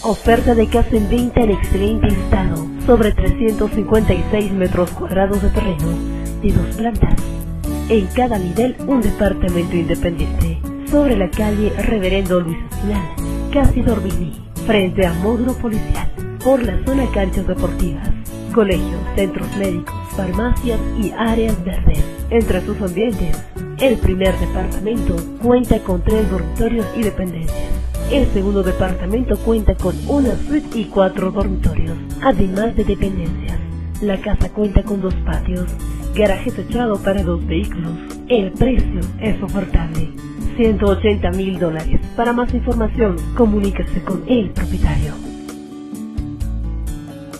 Oferta de casa en venta en excelente estado, sobre 356 metros cuadrados de terreno, de 2 plantas. En cada nivel un departamento independiente, sobre la calle Reverendo Luis Espinal, casi Dorbini, frente a módulo policial, por la zona canchas deportivas, colegios, centros médicos, farmacias y áreas verdes. Entre sus ambientes, el primer departamento cuenta con 3 dormitorios y dependencias. El segundo departamento cuenta con una suite y 4 dormitorios, además de dependencias. La casa cuenta con 2 patios, garaje techado para 2 vehículos. El precio es ofertable, $180,000. Para más información, comuníquese con el propietario.